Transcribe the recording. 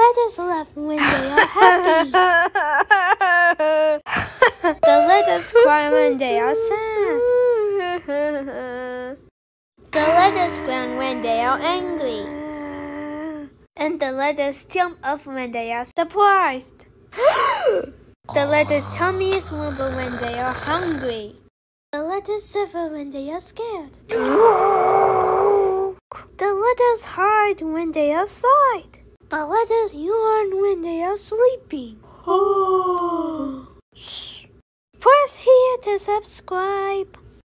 letters laugh when they are happy. The letters cry when they are sad. The letters groan when they are angry. And the letters jump up when they are surprised. The letters' tummies rumble when they are hungry. The letters suffer when they are scared. The letters hide when they are sad. The letters yawn when they are sleeping. Press here to subscribe.